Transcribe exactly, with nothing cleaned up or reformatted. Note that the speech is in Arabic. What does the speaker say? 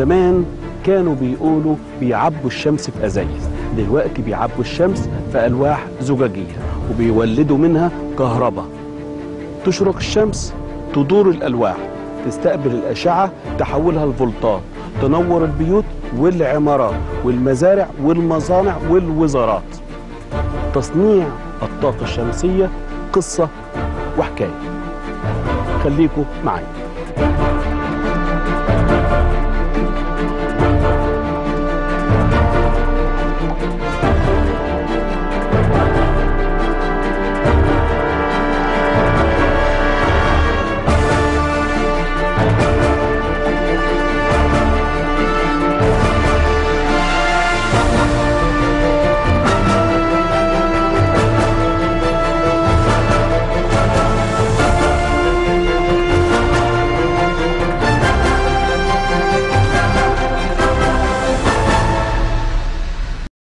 زمان كانوا بيقولوا بيعبوا الشمس في ازايز، دلوقتي بيعبوا الشمس في الواح زجاجيه وبيولدوا منها كهرباء. تشرق الشمس تدور الالواح، تستقبل الاشعه تحولها لفولتات، تنور البيوت والعمارات والمزارع والمصانع والوزارات. تصنيع الطاقه الشمسيه قصه وحكايه. خليكم معايا.